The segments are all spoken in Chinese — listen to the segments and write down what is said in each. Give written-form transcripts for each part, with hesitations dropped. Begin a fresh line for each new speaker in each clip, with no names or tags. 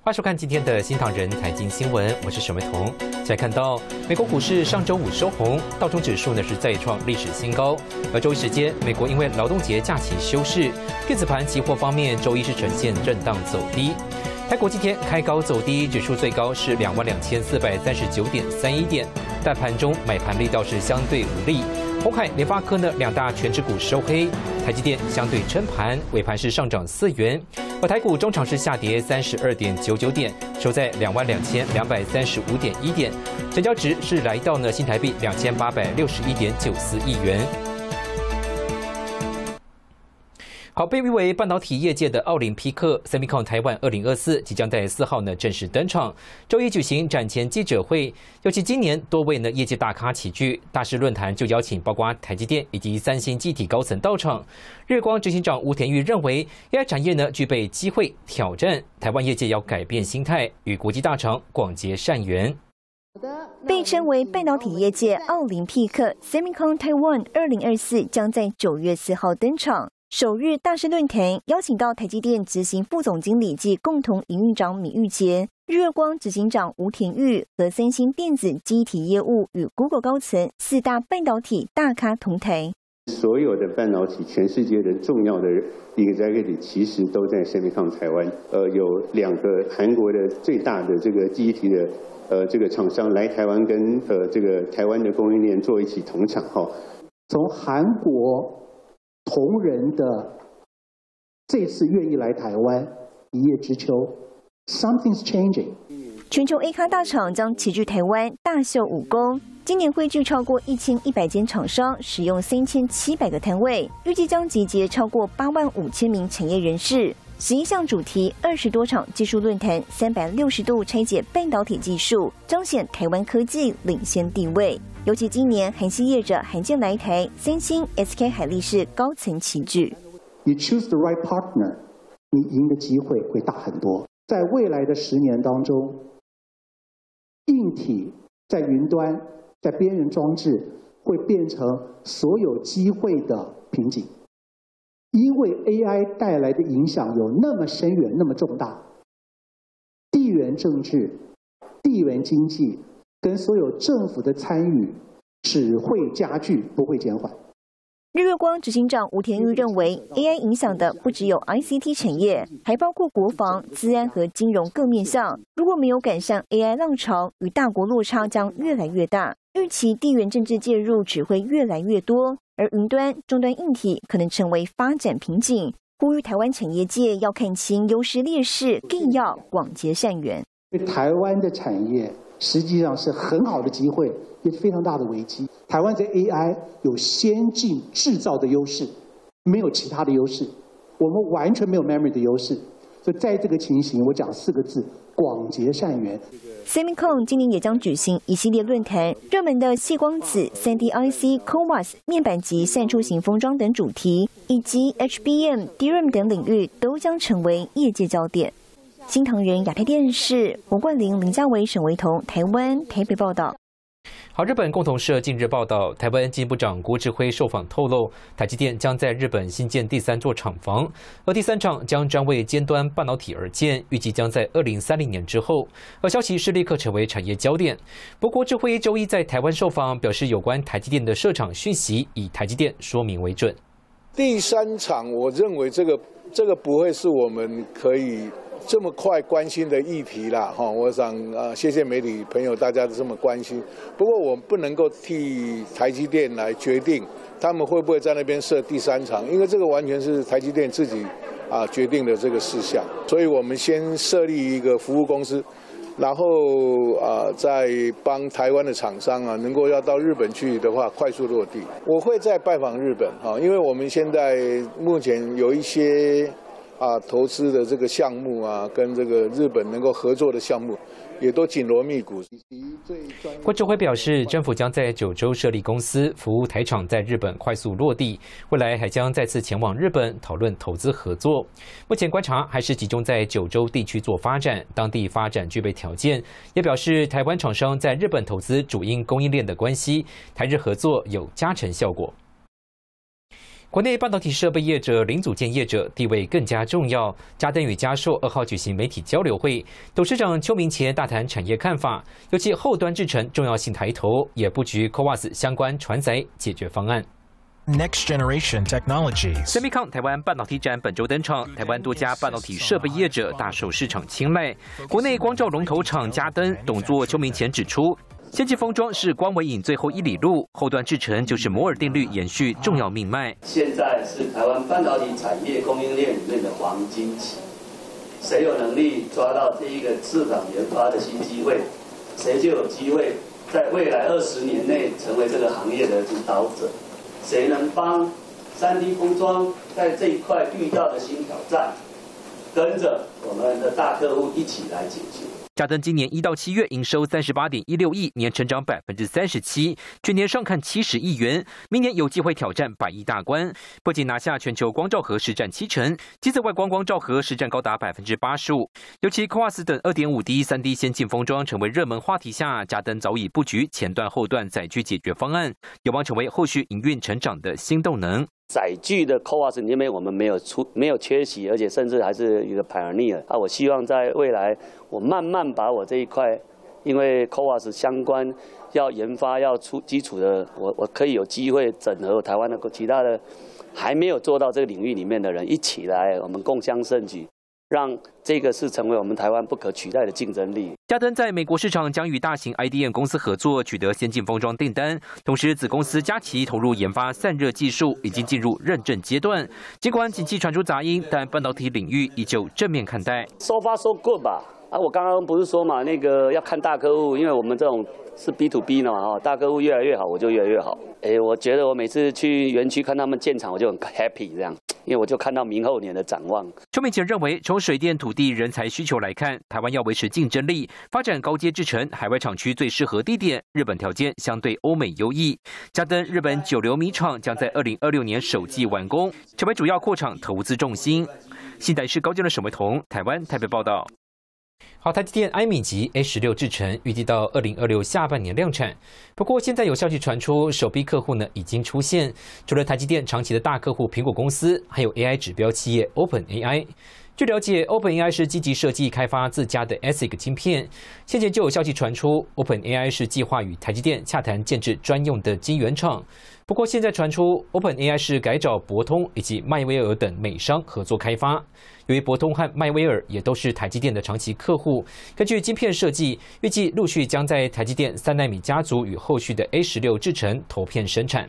欢迎收看今天的新唐人财经新闻，我是沈维彤。现在看到美国股市上周五收红，道琼指数呢是再创历史新高。而周一时间，美国因为劳动节假期休市，电子盘期货方面周一是呈现震荡走低。台股今天开高走低，指数最高是22,439.31点，但盘中买盘力道是相对无力。鸿海、联发科呢两大全指股收黑，台积电相对撑盘，尾盘是上涨4元。而台股中场是下跌32.99点，收在22,235.1点，成交值是来到呢新台币2861.94亿元。好，被誉为半导体业界的奥林匹克 SEMICON 台湾2024即将在4号呢正式登场。周一举行展前记者会，尤其今年多位呢业界大咖齐聚，大师论坛就邀请包括台积电以及三星记体高层到场。日光执行长吴田玉认为 ，AI 产业呢具备机会挑战，台湾业界要改变心态，与国际大厂广结善缘。
被称为半导体业界奥林匹克 SEMICON 台湾2024将在9月4号登场。首日大师论坛邀请到台积电执行副总经理及共同营运长闵玉洁、日月光执行长吴田玉和三星电子记忆体业务与 Google 高层4大半导体大咖同台。
所有的半导体，全世界的重要的executive其实都在 SEMICON 台湾。有2个韩国的最大的这个记忆体的这个厂商来台湾跟这个台湾的供应链做一起同场哈。
从韩国同仁的这次愿意来台湾，一叶知秋 ，something's changing。
全球 A 咖大厂将齐聚台湾，大秀武功。今年汇聚超过1100间厂商，使用3700个摊位，预计将集结超过85000名产业人士。11项主题，20多场技术论坛，360度拆解半导体技术，彰显台湾科技领先地位。尤其今年韩系业者罕见来台，三星、SK 海力士高层齐聚。
You choose the right partner， 你赢的机会会大很多。在未来的10年当中，硬体在云端、在边缘装置会变成所有机会的瓶颈。因为 AI 带来的影响有那么深远、那么重大，地缘政治、地缘经济跟所有政府的参与只会加剧，不会减缓。
日月光执行长吴田玉认为 ，AI 影响的不只有 ICT 产业，还包括国防、资安和金融各面向。如果没有赶上 AI 浪潮，与大国落差将越来越大。预期地缘政治介入只会越来越多。而云端、终端硬体可能成为发展瓶颈，呼吁台湾产业界要看清优势劣势，更要广结善缘。
台湾的产业实际上是很好的机会，也是非常大的危机。台湾在 AI 有先进制造的优势，没有其他的优势，我们完全没有 memory 的优势。所以在这个情形，我讲4个字：广结善缘。
SEMICON 今年也将举行一系列论坛，热门的矽光子、3D IC、CoWoS、面板及散出型封装等主题，以及 HBM、DRAM 等领域都将成为业界焦点。新唐人亚太电视黄冠霖、林家伟、沈维彤，台湾台北报道。
好，日本共同社近日报道，台湾经济部长郭志辉受访透露，台积电将在日本新建第3座厂房，而第3厂将专为尖端半导体而建，预计将在2030年之后。而消息是立刻成为产业焦点。不过，郭志辉周一在台湾受访，表示有关台积电的设厂讯息，以台积电说明为准。
第3厂，我认为这个不会是我们可以这么快关心的议题啦，哈，我想谢谢媒体朋友，大家都这么关心。不过我不能够替台积电来决定他们会不会在那边设第3厂，因为这个完全是台积电自己决定的这个事项。所以我们先设立一个服务公司，然后再帮台湾的厂商能够要到日本去的话，快速落地。我会再拜访日本因为我们现在目前有一些投资的这个项目跟这个日本能够合作的项目，也都紧锣密鼓。
郭志辉表示，政府将在9州设立公司，服务台厂在日本快速落地，未来还将再次前往日本讨论投资合作。目前观察还是集中在9州地区做发展，当地发展具备条件。也表示，台湾厂商在日本投资主因供应链的关系，台日合作有加成效果。 国内半导体设备业者、零组件业者地位更加重要。嘉登与嘉硕2号举行媒体交流会，董事长邱明乾大谈产业看法，尤其后端制程重要性抬头，也布局 CoWoS 相关传载解决方案。
Next generation technologies.
SEMICON 台湾半导体展本周登场，台湾多家半导体设备业者大受市场青睐。国内光罩龙头厂嘉登董座邱明乾指出，先进封装是光微影最后一里路，后端制程就是摩尔定律延续重要命脉。
现在是台湾半导体产业供应链里面的黄金期，谁有能力抓到这一个市场研发的新机会，谁就有机会在未来20年内成为这个行业的主导者。谁能帮3D 封装在这一块遇到的新挑战，跟着我们的大客户一起来解决。
嘉登今年1到7月营收38.16亿，年成长37%，全年上看70亿元，明年有机会挑战100亿大关。不仅拿下全球光罩盒市占70%，机子外光光罩盒市占高达85%。尤其 CoWoS 等2.5D、3D 先进封装成为热门话题下，嘉登早已布局前段后段载具解决方案，有望成为后续营运成长的新动能。
载具的 CoWoS 里面我们没有缺席，而且甚至还是一个 pioneer 啊！我希望在未来，我慢慢把我这一块，因为 CoWoS 相关要研发要出基础的，我可以有机会整合台湾的其他的还没有做到这个领域里面的人一起来，我们共襄盛举。让这个是成为我们台湾不可取代的竞争力。
嘉登在美国市场将与大型 IDM 公司合作，取得先进封装订单，同时子公司嘉奇投入研发散热技术，已经进入认证阶段。尽管景气传出杂音，但半导体领域依旧正面看待。
So far so good 吧？啊，我刚刚不是说嘛，那个要看大客户，因为我们这种是 B to B 的嘛，哈，大客户越来越好，我就越来越好。我觉得我每次去园区看他们建厂，我就很 happy 这样。因为我就看到明后年的展望。
邱明乾认为，从水电、土地、人才需求来看，台湾要维持竞争力，发展高阶制程，海外厂区最适合地点，日本条件相对欧美优异。嘉登日本九流米厂将在2026年首季完工，成为主要扩厂投资重心。新台视高阶的沈维彤，台湾台北报道。好，台积电 I 米级 A16 制程预计到2026下半年量产。不过，现在有消息传出，首批客户呢已经出现，除了台积电长期的大客户苹果公司，还有 AI 指标企业 OpenAI。据了解 ，OpenAI 是积极设计开发自家的 ASIC 晶片。先前就有消息传出 ，OpenAI 是计划与台积电洽谈建制专用的晶圆厂。不过，现在传出 OpenAI 是改找博通以及迈威尔等美商合作开发。由于博通和迈威尔也都是台积电的长期客户，根据晶片设计，预计陆续将在台积电3奈米家族与后续的 A16 制程投片生产。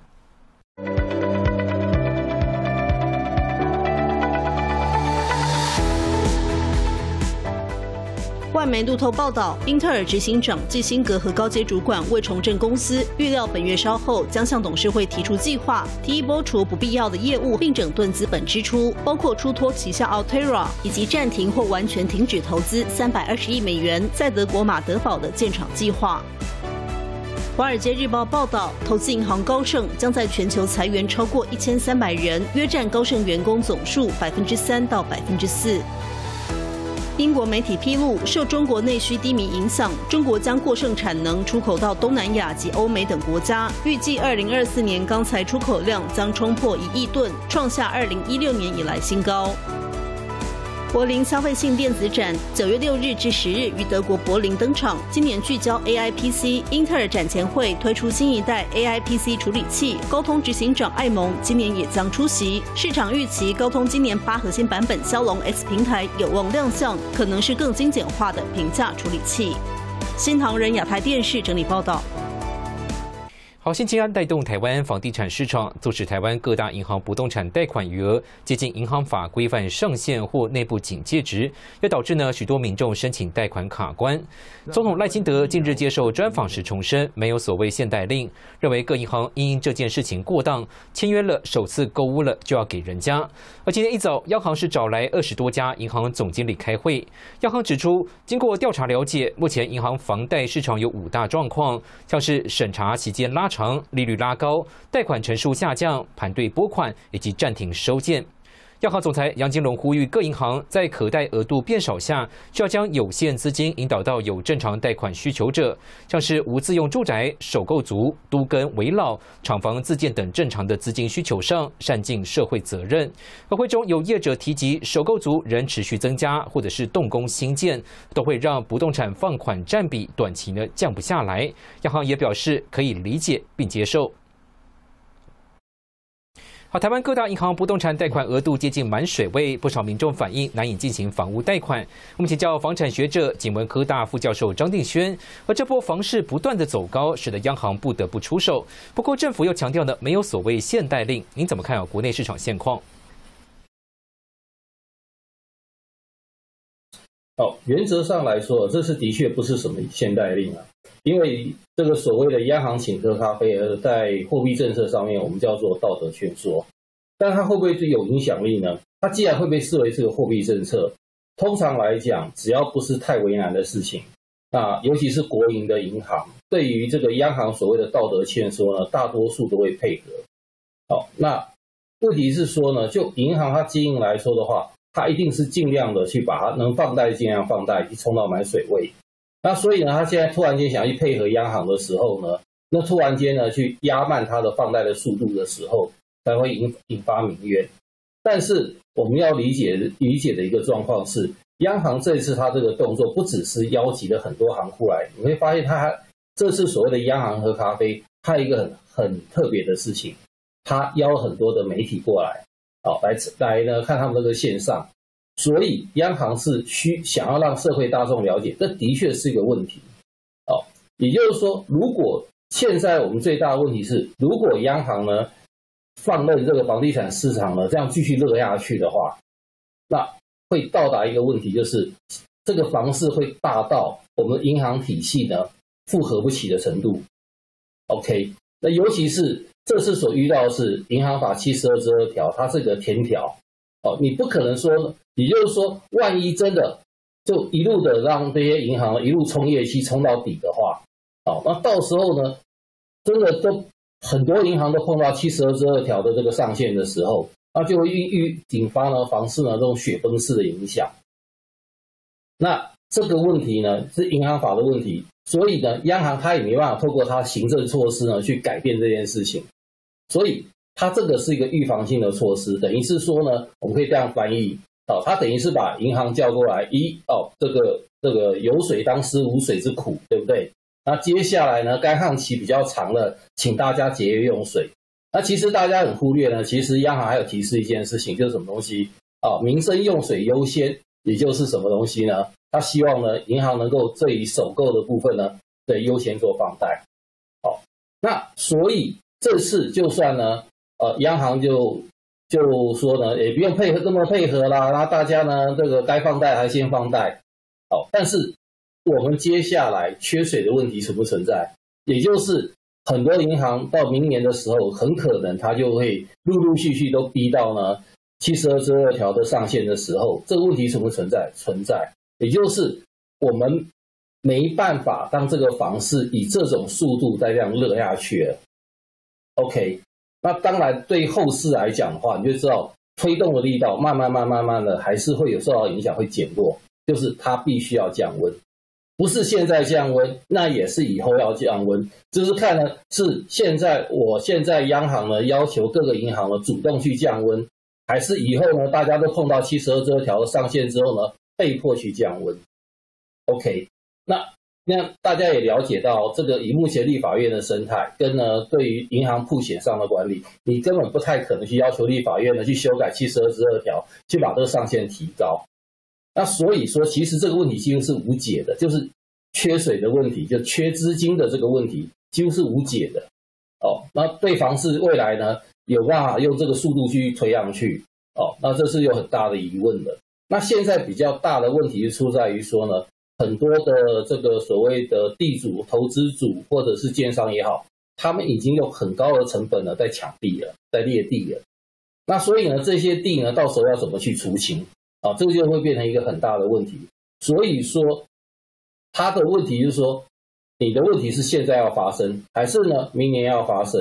外媒路透报道，英特尔执行长季辛格和高阶主管为重振公司，预料本月稍后将向董事会提出计划，提议拨除不必要的业务，并整顿资本支出，包括出脱旗下 Altera， 以及暂停或完全停止投资320亿美元在德国马德堡的建厂计划。华尔街日报报道，投资银行高盛将在全球裁员超过1300人，约占高盛员工总数3%到4%。英国媒体披露，受中国内需低迷影响，中国将过剩产能出口到东南亚及欧美等国家，预计2024年钢材出口量将冲破1亿吨，创下2016年以来新高。柏林消费性电子展9月6日至10日于德国柏林登场。今年聚焦 AI PC， 英特尔展前会推出新一代 AI PC 处理器，高通执行长艾蒙今年也将出席。市场预期高通今年8核心版本骁龙 S 平台有望亮相，可能是更精简化的平价处理器。新唐人亚太电视整理报道。
好，新青安带动台湾房地产市场，促使台湾各大银行不动产贷款余额接近银行法规范上限或内部警戒值，也导致许多民众申请贷款卡关。总统赖清德近日接受专访时重申，没有所谓限贷令，认为各银行因这件事情过当，签约了首次购屋了就要给人家。而今天一早，央行是找来20多家银行总经理开会，央行指出，经过调查了解，目前银行房贷市场有5大状况，像是审查期间拉长、利率拉高、贷款成数下降、盘对拨款以及暂停收件。 央行总裁杨金龙呼吁各银行在可贷额度变少下，需要将有限资金引导到有正常贷款需求者，像是无自用住宅、首购族、都更、危老、厂房自建等正常的资金需求上，善尽社会责任。而会中有业者提及，首购族仍持续增加，或者是动工新建，都会让不动产放款占比短期降不下来。央行也表示可以理解并接受。好，台湾各大银行不动产贷款额度接近满水位，不少民众反映难以进行房屋贷款。我们请教房产学者、景文科大副教授张定轩，而这波房市不断的走高，使得央行不得不出手。不过政府又强调呢，没有所谓限贷令，您怎么看国内市场现况？
原则上来说，这是的确不是什么限贷令啊，因为这个所谓的央行请喝咖啡，在货币政策上面我们叫做道德劝说，但它会不会最有影响力呢？它既然会被视为这个货币政策，通常来讲，只要不是太为难的事情，那尤其是国营的银行，对于这个央行所谓的道德劝说呢，大多数都会配合。那问题是说呢，就银行它经营来说的话，它一定是尽量的去把它能放贷尽量放贷，去冲到满水位。那所以呢，他现在突然间想去配合央行的时候呢，那突然间呢去压慢它的放贷的速度的时候，才会引发民怨。但是我们要理解的一个状况是，央行这次它这个动作不只是邀集了很多行库来，你会发现它这次所谓的央行喝咖啡，它有一个很特别的事情，它邀很多的媒体过来。来呢看他们这个线上，所以央行是想要让社会大众了解，这的确是一个问题。也就是说，如果现在我们最大的问题是，如果央行呢放任这个房地产市场呢这样继续热下去的话，那会到达一个问题，就是这个房市会大到我们银行体系呢负荷不起的程度。OK， 那尤其是这次所遇到的是银行法72之2条，它是个天条。你不可能说，也就是说，万一真的就一路的让这些银行一路冲业绩冲到底的话，那到时候呢，真的都很多银行都碰到72之2条的这个上限的时候，那就会引发呢房市呢这种雪崩式的影响。那这个问题呢是银行法的问题，所以呢央行它也没办法透过它行政措施呢去改变这件事情，所以它这个是一个预防性的措施，等于是说呢，我们可以这样翻译，它等于是把银行叫过来，这个有水当思无水之苦，对不对？那接下来呢，干旱期比较长了，请大家节约用水。那其实大家很忽略呢，其实央行还有提示一件事情，就是什么东西民生用水优先，也就是什么东西呢？他希望呢，银行能够对于首购的部分呢，对优先做放贷。那所以这次就算呢，央行就说呢，也不用这么配合啦，那大家呢，这个该放贷还先放贷。但是我们接下来缺水的问题存不存在？也就是很多银行到明年的时候，很可能它就会陆陆续续都逼到呢72之2条的上限的时候，这个问题存不存在？存在。也就是我们没办法当这个房市以这种速度再这样热下去了。OK， 那当然对后市来讲的话，你就知道推动的力道慢慢的还是会有受到影响，会减弱，就是它必须要降温，不是现在降温，那也是以后要降温，就是看呢是现在央行呢要求各个银行呢主动去降温，还是以后呢大家都碰到72之2条的上限之后呢被迫去降温。OK， 那大家也了解到，这个以目前立法院的生态跟呢对于银行曝险上的管理，你根本不太可能去要求立法院呢去修改72之2条，去把这个上限提高。那所以说，其实这个问题几乎是无解的，就是缺水的问题，就缺资金的这个问题，几乎是无解的。那对房市未来呢有办法用这个速度去推上去？那这是有很大的疑问的。那现在比较大的问题就出在于说呢，很多的这个所谓的地主、投资主或者是建商也好，他们已经用很高的成本呢在抢地了，在列地了。那所以呢，这些地呢，到时候要怎么去除清？这个就会变成一个很大的问题。所以说，他的问题就是说，你的问题是现在要发生，还是呢明年要发生？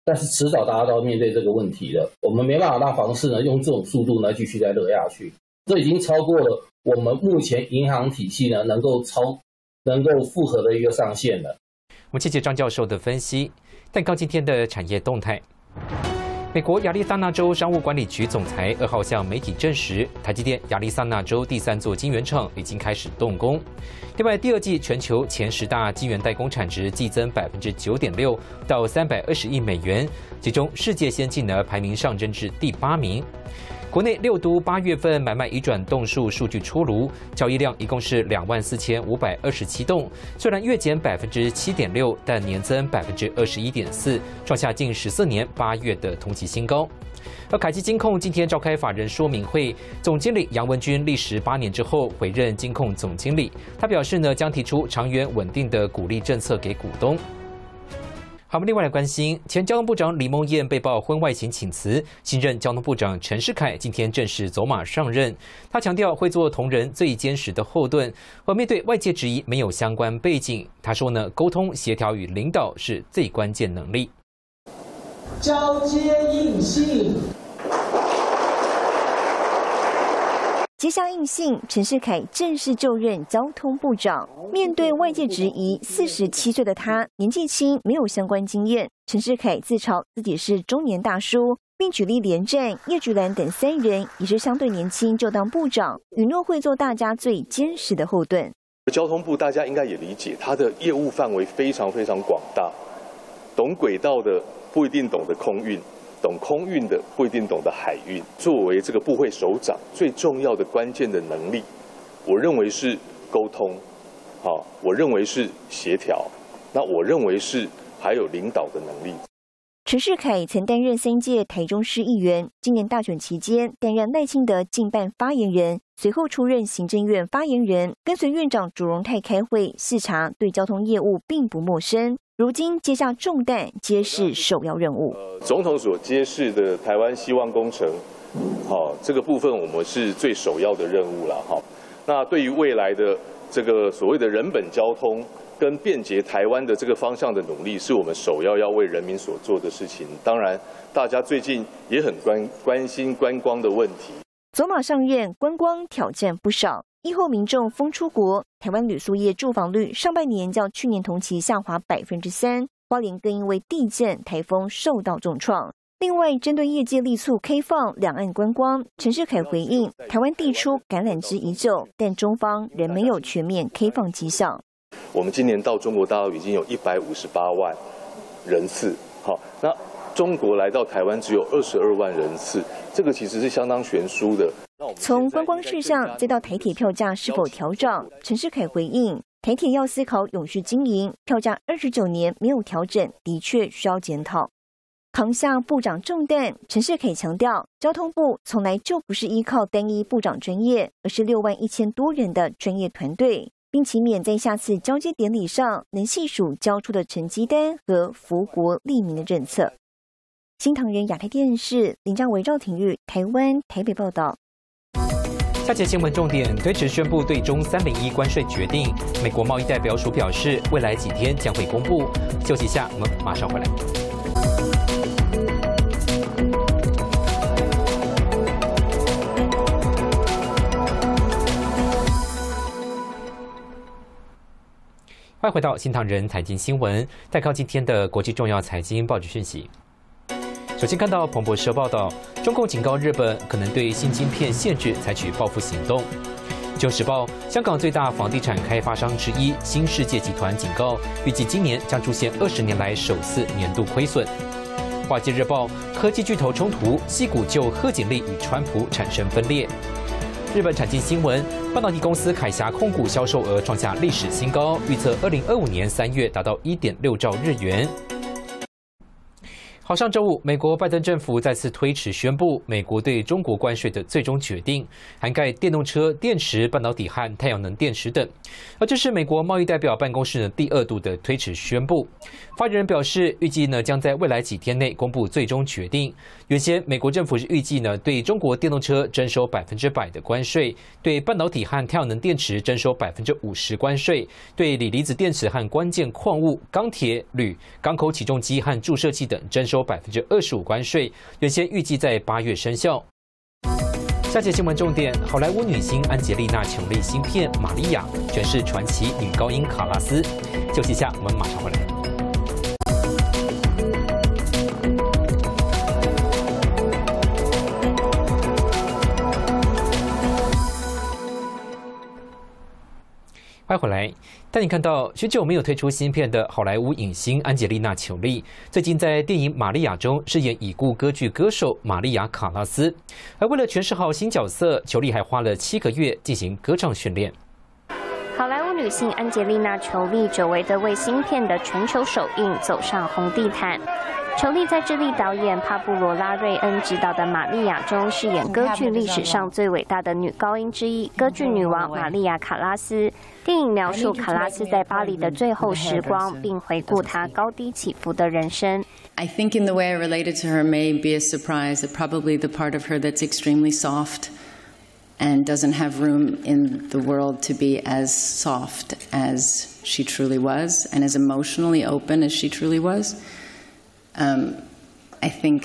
但是迟早大家都要面对这个问题了。我们没办法让房市呢用这种速度呢继续再热下去，这已经超过了我们目前银行体系呢能够负荷的一个上限了。
我们谢谢张教授的分析。但刚今天的产业动态。美国亚利桑那州商务管理局总裁2号向媒体证实，台积电亚利桑那州第3座晶圆厂已经开始动工。另外，第二季全球前10大晶圆代工产值季增9.6%到320亿美元，其中世界先进呢排名上升至第8名。国内6都8月份买卖移转栋数数据出炉，交易量一共是24527栋，虽然月减7.6%，但年增21.4%，创下近14年8月的同期新高。而凯基金控今天召开法人说明会，总经理杨文君历时8年之后回任金控总经理，他表示呢将提出长远稳定的鼓励政策给股东。好，我们另外来关心，前交通部长李孟燕被曝婚外情请辞，新任交通部长陈世凯今天正式走马上任。他强调会做同仁最坚实的后盾，而面对外界质疑没有相关背景，他说呢，沟通、协调与领导是最关键能力。
交接应信。
接下应信，陈世凯正式就任交通部长。面对外界质疑，47岁的他年纪轻，没有相关经验。陈世凯自嘲自己是中年大叔，并举例连战、叶菊兰等3人也是相对年轻就当部长，允诺会做大家最坚实的后盾。
交通部大家应该也理解，它的业务范围非常非常广大，懂轨道的不一定懂得空运。懂空运的不一定懂得海运。作为这个部会首长，最重要的关键的能力，我认为是沟通，我认为是协调，那我认为是还有领导的能力。
陈世凯曾担任3届台中市议员，今年大选期间担任赖清德竞办发言人，随后出任行政院发言人，跟随院长朱荣泰开会视察，对交通业务并不陌生。如今接下重担，皆是首要任务。
总统所揭示的台湾希望工程，这个部分我们是最首要的任务了。那对于未来的这个所谓的人本交通跟便捷台湾的这个方向的努力，是我们首要为人民所做的事情。当然，大家最近也很关心观光的问题。
走马上任，观光挑战不少。疫后民众疯出国，台湾旅宿业住房率上半年较去年同期下滑3%，花莲更因为地震、台风受到重创。另外，针对业界力促开放两岸观光，陈世凯回应，台湾递出橄榄枝已久，但中方仍没有全面开放迹象。
我们今年到中国大陆已经有158万人次，那中国来到台湾只有22万人次，这个其实是相当悬殊的。
从观光事项再到台铁票价是否调涨，陈世凯回应，台铁要思考永续经营，票价29年没有调整，的确需要检讨。扛下部长重担，陈世凯强调，交通部从来就不是依靠单一部长专业，而是6万1000多人的专业团队，并期勉在下次交接典礼上能细数交出的成绩单和福国利民的政策。新唐人亚太电视林家维、赵廷玉台湾台北报道。
下节新闻重点：推迟宣布对中301关税决定。美国贸易代表署表示，未来几天将会公布。休息一下，我们马上回来。欢迎回到新唐人财经新闻，再看今天的国际重要财经报纸讯息。首先看到彭博社报道，中共警告日本可能对新晶片限制采取报复行动。旧时报，香港最大房地产开发商之一新世界集团警告，预计今年将出现20年来首次年度亏损。华尔街日报，科技巨头冲突，矽谷就贺锦丽与川普产生分裂。日本产经新闻，半导体公司凯霞控股销售额创下历史新高，预测2025年3月达到1.6兆日元。好，上周五，美国拜登政府再次推迟宣布美国对中国关税的最终决定，涵盖电动车、电池、半导体和太阳能电池等。而这是美国贸易代表办公室第2度的推迟宣布。发言人表示，预计将在未来几天内公布最终决定。原先美国政府是预计对中国电动车征收100%的关税，对半导体和太阳能电池征收50%关税，对锂离子电池和关键矿物、钢铁、铝、港口起重机和注射器等征收收25%关税，原先预计在8月生效。下节新闻重点：好莱坞女星安吉丽娜·裘丽新片《玛利亚》诠释传奇女高音卡拉斯。休息一下，我们马上回来。欢迎回来，带你看到许久没有推出新片的好莱坞影星安吉丽娜·裘丽，最近在电影《玛利亚》中饰演已故歌剧歌手玛利亚·卡拉斯。而为了诠释好新角色，裘丽还花了7个月进行歌唱训练。
好莱坞女星安吉丽娜·裘丽久违的为新片的全球首映走上红地毯。裘丽在智利导演帕布罗·拉瑞恩执导的《玛利亚》中饰演歌剧历史上最伟大的女高音之一，歌剧女王玛利亚·卡拉斯。电影描述卡拉斯在巴黎的最后时光，并回顾她高低起伏的人生。
I think in the way I related to her may be a surprise that probably the part of her that's extremely soft and doesn't have room in the world to be as soft as she truly was and as emotionally open as she truly was. I think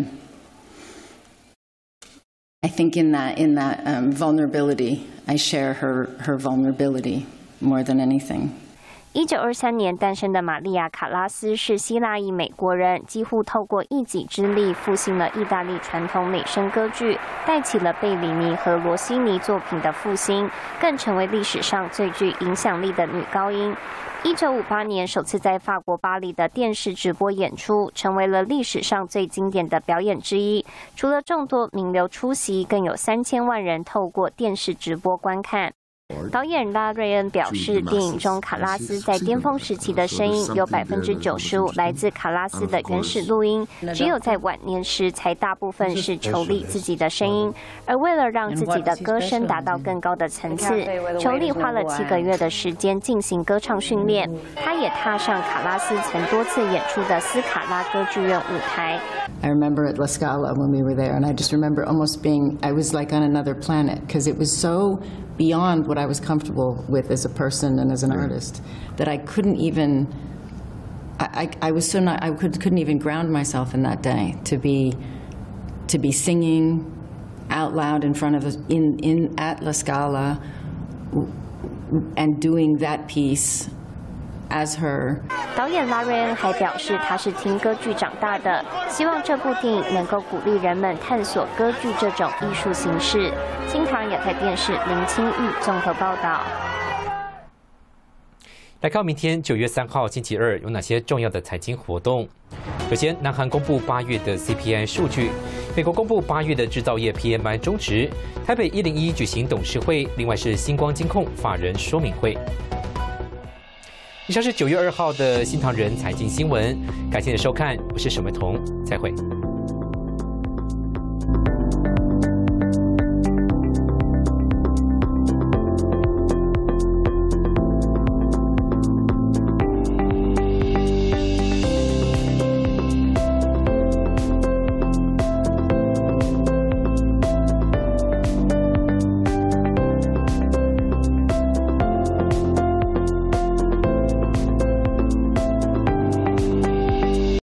in that vulnerability, I share her vulnerability more than anything.
1923年诞生的玛利亚·卡拉斯是希腊裔美国人，几乎透过一己之力复兴了意大利传统美声歌剧，带起了贝里尼和罗西尼作品的复兴，更成为历史上最具影响力的女高音。1958年首次在法国巴黎的电视直播演出，成为了历史上最经典的表演之一。除了众多名流出席，更有3000万人透过电视直播观看。导演拉瑞恩表示，电影中卡拉斯在巅峰时期的声音有95%来自卡拉斯的原始录音，只有在晚年时才大部分是裘丽自己的声音。而为了让自己的歌声达到更高的层次，裘丽花了7个月的时间进行歌唱训练。她也踏上卡拉斯曾多次演出的斯卡拉歌剧院舞台。
I remember at La Scala when we were there, and I just remember almost I was like on another planet because it was so beyond what I was comfortable with as a person and as an artist that I couldn't even. I was so not. I couldn't even ground myself in that day to be singing out loud in front of at La Scala and doing that piece as her.
导演拉瑞恩还表示，他是听歌剧长大的，希望这部电影能够鼓励人们探索歌剧这种艺术形式。新唐亚太电视林清玉综合报道。
来看明天9月3号星期二有哪些重要的财经活动。首先，南韩公布8月的 CPI 数据，美国公布8月的制造业 PMI 中值，台北101举行董事会，另外是星光金控法人说明会。以上是9月2号的新唐人财经新闻，感谢你的收看，我是沈维彤，再会。